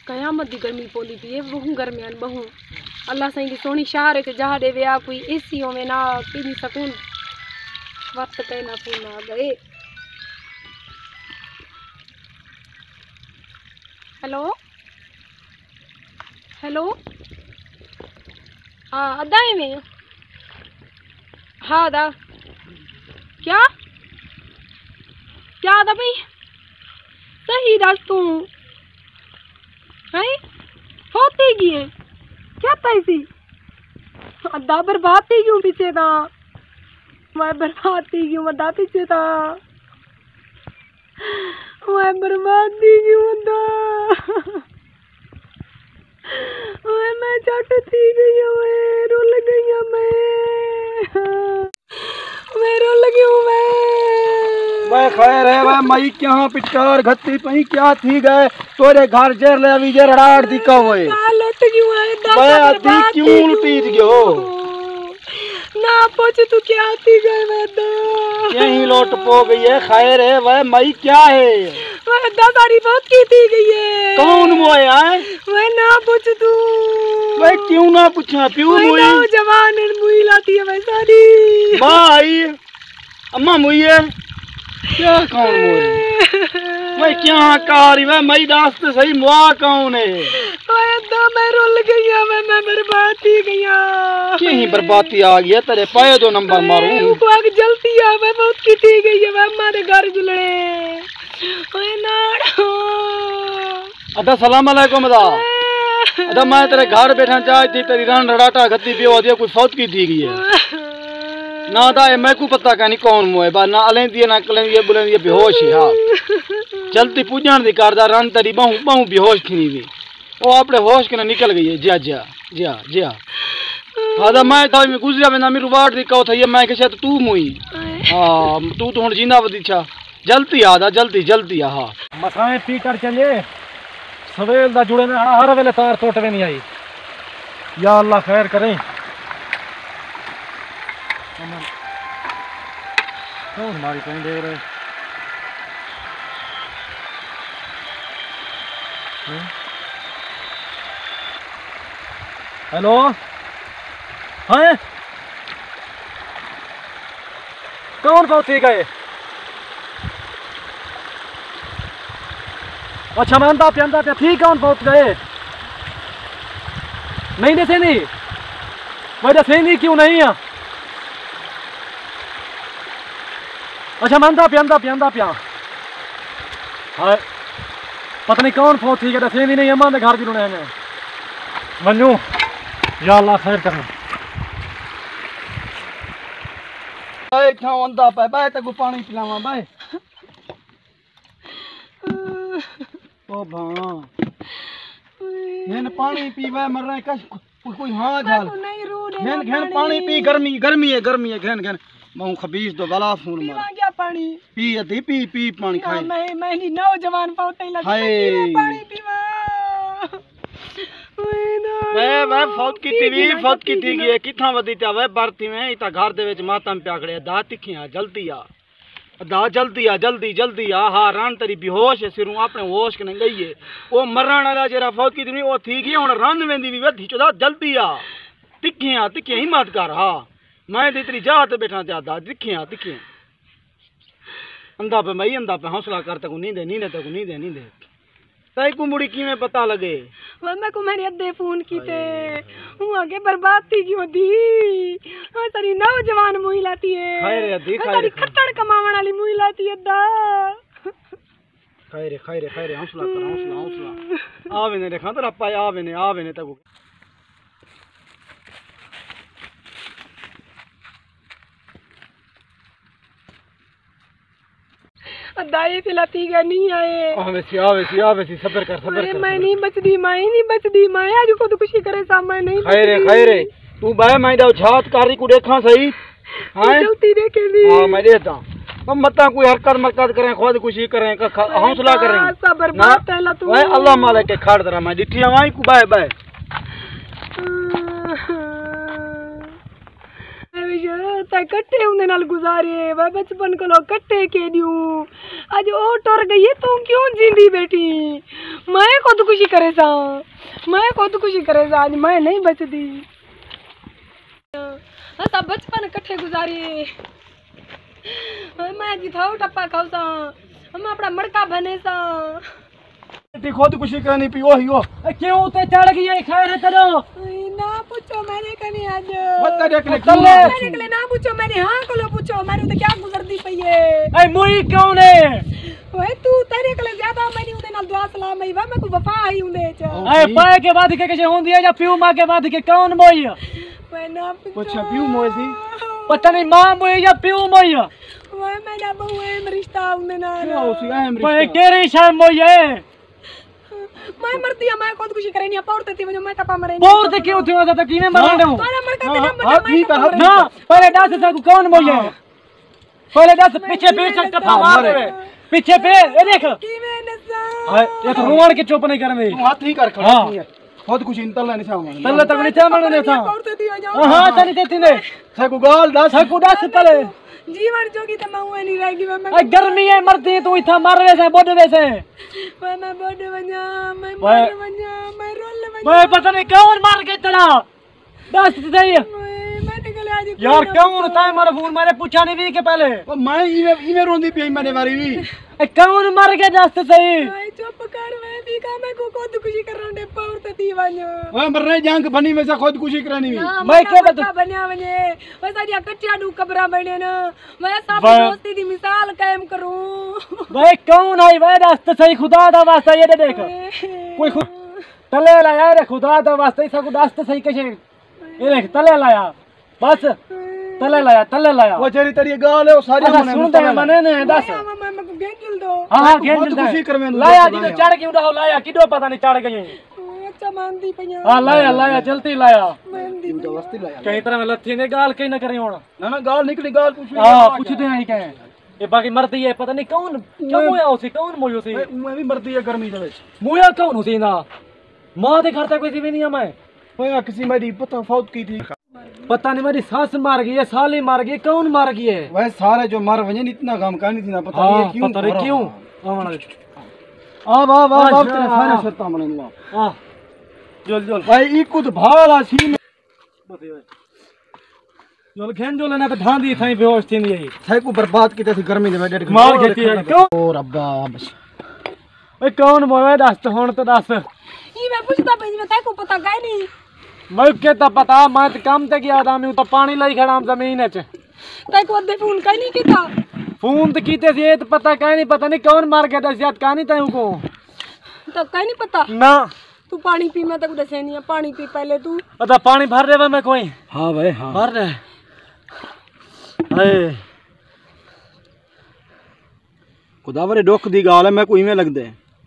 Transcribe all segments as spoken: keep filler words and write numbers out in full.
कयामत दी गर्मी पोली पी बहु गर्मियान बहु अल्लाह साईं दी सोनी शहर च जहा दे विया कोई एसी होवे ना पीनी सकून वक्त पे ना फोन आ गए। हेलो हेलो हाँ अदा में हाँ अदा क्या क्या अदा भाई सही दस तू है होती की है क्या पैसी अदा बर्बाद थी क्यों पीछे था मैं बर्बाद थी क्यों अदा पीछे था मैं बर्बाद थी क्यों अदा मैं चट थी गई हूँ मैं रोल गई हूँ मैं मैं रोल गई हूँ मैं मैं खैर है वह मई क्या पिटार घत्ती पई क्या थी गए तोरे घर जेर ले अभी जेर हड़ाड़ दी का होए हालत क्यों है मैं अधी क्यों लुटीज गयो ना पूछ तू क्या थी गए मैं दा यही लोट पो गई है खैर है वह मई क्या है मैं दा सारी बहुत की थी गई है कौन मोए है मैं ना पूछ तू मैं क्यों ना पूछा प्यू मुई जवान मुई लाती है मैं सारी भाई अम्मा मुई है क्या कौन मोए मैं क्या कारी मैं मई रास्ते सही मुआ कौन है मैं दा मैं रोल गई हूं मैं मैं बर्बाद थी गई हूं क्या ही बर्बादी आ गई है तेरे पाए दो नंबर मारूं को आग जलती है मैं बहुत की थी गई है मैं हमारे घर जुलड़े ओए नाड़ो अदा सलाम अलैकुम अदा अदा मैं तेरे घर बैठा चाह थी तेरी रान रड़ाटा गद्दी पियो दिया कोई फौत की थी गई है ना दा मैं को पता का नहीं कौन मोए बा ना अलेंदी ना कलेंदी बुलेंदी बेहोश है हां चलती पूजन दी करदा रन तेरी बहु बहु बेहोश थी वी ओ अपने होश के निकल गई है जा जा जा जा हादा मैं था में गुजरिया में ना मेरू वाट दी कहो था मैं के तू मुई हां तू तो हुन जिंदा वदी छा जल्दी आदा जल्दी जल्दी आ हां मसाए पी कर चले सवेल दा जुड़े ना हर वेले तार टूटवे नहीं आई या अल्लाह खैर करे कौन मारी कहीं दे रहे हेलो हाँ कौन पहुंचे गए अच्छा मानता पियांदा पे ठीक कौन पहुंच गए नहीं दसे नहीं वजह से नहीं क्यों नहीं है अच्छा मानता पियांदा पियांदा पिया हाँ पता नहीं कौन पहुंच ठीक है दसे नहीं अम्मा के घर जुड़ने हैं मनू या अल्लाह खैर करना बैठा अंदा पे बाय तक पानी पिलावा बाय ओ भां घेन पानी पीवे मर रहे कश कोई कोई हां झाल घेन घेन पानी पी गर्मी गर्मी है गर्मी है घेन घेन मैं खबीस दो गला फोन मार पीवा क्या पानी पी अधी पी पी पानी खाए मैं मैं नहीं नौजवान पौते लगी पानी पीवा मैं मैं फौत की टीवी फौत की थी गई किथा वदी ता वे बरती में इता घर दे विच मातम प्याकड़े दा तिखिया जल्दी आ दा जल्दी आ जल्दी जल्दी आ हा रान तेरी बेहोश है सिरों अपने होश कने गई है ओ मरण वाला जेरा फौत की थी ओ थी गई हुन रन वेंदी वी वधी चोदा जल्दी आ तिखिया तिखिया हिम्मत कर हा मैं दी तेरी जात बैठा ज्यादा तिखिया तिखिया अंधा पे मई अंधा पे हौसला कर तक नींद नींद तक नींद नींद तई को मुड़ी किवें पता लगे मैं को मेरे अद्दे फोन कीते हूं आगे बर्बाद थी क्यों दी हां तेरी नौजवान मुई लाती है खैर अद्दी खैर तेरी खट्टड़ कमावण वाली मुई लाती है अद्दा खैर खैर खैर हौसला कर हौसला हौसला आवे ने देखा तेरा पाए आवे ने आवे ने तक दाई फिलाती का नहीं आए आवे सी आवे सी आवे सी सब्र कर सब्र कर मैं नहीं बचदी मैं नहीं बचदी मैं आज को तो कुछ करे सामने नहीं खैरे खैरे तू बाय मैं दो छात कारी को देखा सही हां जल्दी देखे ली हां मैं देता हम मता कोई हरकत मरकत करें खुद कुछ ही करें हौसला करें सब्र बात है ला तू ओए अल्लाह मालिक के खाड़ दरा मैं डिठी आवाई को बाय बाय ते कट्टे उंदे नाल गुजारे वे बचपन कोलो कट्टे केडियूं अज ओ टुर गई है तू क्यों जिंदी बैठी मैं खुदकुशी करे सा मैं खुदकुशी करे सा आज मैं नहीं बचदी असा बचपन कट्ठे गुजारे मैं जिथाओ टप्पा खाऊ सा हम अपना मड़का बने सा खुद कुछ करनी पी वही हो क्यों ते चढ़ गई है खैर है तेरो ना पूछो मैंने कने आज बता देख ले मैंने कले ना पूछो मैंने हां कोलो पूछो मैंने तो क्या गुजरदी पई है ए मुई कौन है ओए तू तेरे कले ज्यादा मैंने उदे नाल दुआ सलाम आई वा मैं को वफा आई उदे च ए पाए के बाद के के होंदी है या पीऊ मां के बाद के कौन मोई मैं ना पूछो कुछ पीऊ मोई सी पता नहीं मां मोई या पीऊ मोई ओए मेरा बहु है रिश्ता उदे नाल क्या उसी अहम पे केरी शा मोई है मैं मरती है मैं खुद कुछ करे नहीं पौड़ते थी मैं टपा मरे पौड़ ते क्यों थी तो कीने मर दऊं तोरा मड़का ते हां ठीक है ना पहले दस से कौन मोई है पहले दस पीछे पीछे चल कथा मार दे पीछे पे ए देख की मैं नसा ये तो रोण के चुप नहीं करने तू हाथ ही कर खड़ा नहीं है खुद कुछ इंतल नहीं छावा तल्ले तक नहीं चामण ने था पौड़ते थी जाओ हां तनी देती ने सको गाल दस सको दस पले जीवन जोगी तो मैं नहीं रहेगी मैं ए गर्मी है मरती तू इथा मर वैसे बोड वैसे मैं मैं बोड बना मैं मर बना मैं रोल बना मैं पता नहीं कौन मार के तेरा दस सही मैं निकल आज यार कौन था मेरा फोन मैंने पूछा नहीं भी के पहले ओ मैं इमे इमे रोंदी पई मैंने मारी भी ए कौन मार के दस सही भाई चुप कर मैं भी का मैं को खुद खुशी कर रहा पौड़ते थी वनो ओए मर रहे जांग बनी में से खुद कुछ करनी भी मैं क्या बता बनिया वने बस आजा कच्चा डू कबरा बने ना मैं सब दोस्ती दी मिसाल कायम करूं भाई कौन है भाई दस सही खुदा दा वास्ता ये देख कोई खुद तले लाया रे खुदा दा वास्ता इसको दस सही कैसे ये देख तले लाया बस तले लाया तले लाया वो जेरी तेरी गाल है वो सारी मने सुन दे मने ने दस मैं मैं को गेंद दो हां हां खुद गेंद खुशी करवे लाया जी तो चढ़ क्यों रहो लाया किदो पता नहीं चढ़ गई अच्छा मानदी पया हां लाया लाया जल्दी लाया मानदी तो वस्ती लाया कई तरह में लथी ने गाल कहीं न करे होना ना ना गाल निकली गाल कुछ हां पूछते हैं कहे ये बाकी मरती है पता नहीं कौन क्यों मोया उसी कौन मोयो सी मैं भी मरती है गर्मी दे विच मोया कौन उसी ना मां दे घर तक कोई भी नहीं है मैं ओए किसी मेरी पता फौत की थी पता नहीं मेरी सास मार गई है साली मार गई कौन मार गई है वह सारे जो मर वजन इतना काम करनी थी ना पता हाँ, नहीं क्यों पता नहीं क्यों आवाना आ वाह वाह वाह अच्छा, तेरे सारे शर्ता मने हुआ हां जोल जोल भाई ई कुछ भाला सी में जोल खेन जोल ना तो ढांदी थई बेहोश थी नहीं थे को बर्बाद की थी गर्मी दे डेढ़ मार खेती है क्यों ओ रब्बा बस ओए कौन मोया दस तो हुन तो दस ई मैं पूछता पे मैं को पता गए नहीं मैं के तो पता मैं तो काम ते गया था मैं तो पानी लाई खड़ा जमीन च तै को दे फोन कहीं नहीं कीता फोन तो कीते से तो पता कहीं नहीं पता नहीं कौन मार के दस याद कहानी तय को तो कहीं नहीं पता ना तू पानी पी मैं तक दसे नहीं पानी पी पहले तू अदा पानी भर रे मैं कोई हां भाई हां भर रे हाय खुदावरे डोक दी गाल है मैं कोई में लग दे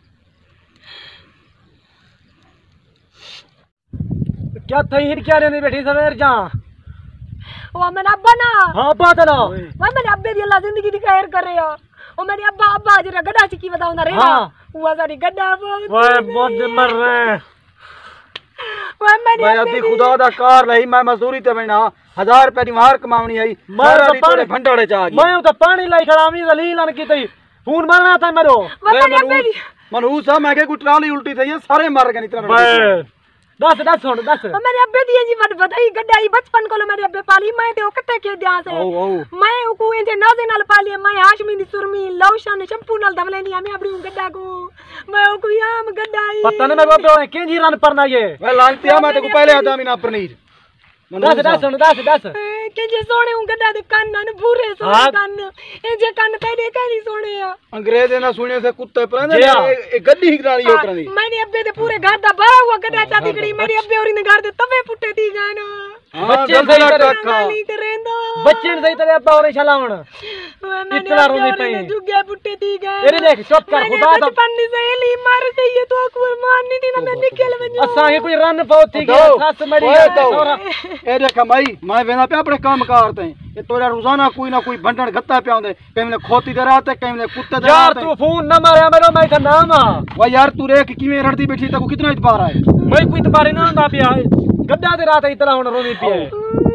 क्या थई हिट क्या रहने बैठी सवेर जा ओ मेरा अब्बा ना हां बात ना मैं मेरे अब्बे दी अल्लाह जिंदगी दी खैर करे या ओ मेरे अब्बा अब्बा जरा गड्ढा च की बताऊंदा रे हां हुआ सारी गड्ढा बहुत ओए बहुत मर रहे मैं मेरे भाई अभी खुदा दा कार लही मैं मजदूरी ते बैठा हजार रुपए दी मार कमावनी आई मैं तो पानी भंडारे चा गई मैं तो पानी लाई खड़ा मी दलील अन की तई फोन मारना था मेरो मेरे अब्बे दी मनूस मैं के कोई ट्राली उल्टी थई है सारे मर गए इतना मैं दस दस सुन दस मेरे अब्बे दी जी वड बताई गड्ढा ही बचपन को मेरे अब्बे पाली मैं ते ओ कट्टे के दिया से ओ ओ मैं को इंजे नाजे नाल पाली मैं हाशमी दी सुरमी लोशन शैम्पू नाल दवलेनी मैं अपनी गड्ढा को मैं को याम गड्ढा ही पता नहीं मेरे अब्बे के जी रन परना ये मैं लानती मैं ते को पहले आता मीना पनीर दस दस सुन दस दस के जे सोने हूं गड्ढा दे कान न भूरे सोने कान ए जे कान तेरे कहीं सोने आ अंग्रेज ना सुने से कुत्ते पर ए गड्डी ही करानी हो करानी मैंने अब्बे दे पूरे घर दा भरा हुआ गड्ढा चाती गड़ी मेरी अब्बे और इन घर दे तवे पुट्टे दी गए ना बच्चे सही करे बच्चे ने सही तरह अब्बा और छलावण इतना रोने पे जुगे पुट्टे दी गए तेरे देख चुप कर खुदा दा पन्नी सहेली मर गई है तो अकबर मारनी थी ना मैं निकल वजो असा ही कोई रन बहुत थी गया सास मरी ए देख माई मैं वेना पे अपने काम करते हैं ये तोरा रोजाना कोई ना कोई भंडन गत्ता पे आंदे कहीं ने खोती दे रात कहीं ने कुत्ते दे यार तू फोन न मारे मेरो मैं का नाम आ वा यार तू रे किवें रड़दी बैठी तको कितना इतबार है मैं कोई इतबार ना आंदा पिया गड्ढा दे रात इतना हुन रोनी पिया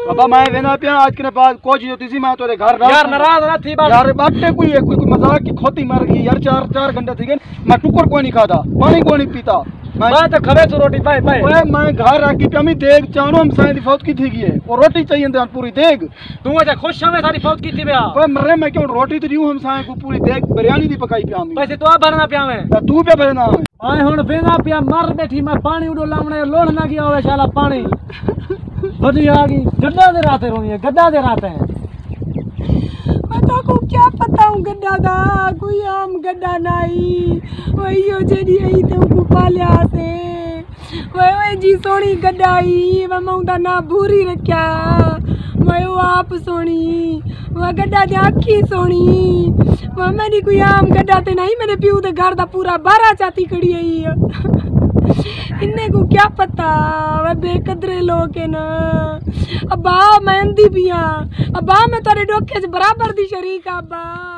अबा मैं वेना पिया आज के बाद कोच जो तीसी मैं तोरे घर रात यार नाराज ना थी बात यार बाटे कोई है कोई कोई मजाक की खोती मर गई यार चार चार घंटे थी गए मैं टुकर कोई नहीं खाता पानी कोई नहीं पीता मैं मैं तो खबे तो रोटी पाए पाए ओए मैं घर आके पिया मैं देख चारों हम साइड फौत की थी है और रोटी चाहिए इंतजाम पूरी देख तू अच्छा खुश है सारी फौत की थी बे ओए मरे मैं क्यों रोटी तो रियूं हम साइड को पूरी देख बिरयानी दी पकाई पिया मैं पैसे तो आप भरना पिया मैं तू पे भरना आए हुन बेना पिया मर बैठी मैं पानी उडो लावणे लोड़ ना गया होवे शाला पानी बदी आ गई गड्ढा दे राते रोनी है गड्ढा दे राते हैं मैं तो को क्या पता हूँ गड्ढा दा कोई आम गड्ढा नहीं वही हो जेडी आई ते को पालिया से वही वही जी सोनी गड्ढा आई मैं मौंदा ना भूरी रखया मैं वो आप सोनी वो गड्ढा दे आखी सोनी मैं मेरी कोई आम गड्ढा ते नहीं मेरे प्यू दे घर दा पूरा बारह चाती खड़ी आई इन्ने को क्या पता वे बेकदरे लोग है ना अब्बा मैं अंधी भी हाँ अब्बा मैं तेरे डोखे च बराबर दी शरीक अब्बा।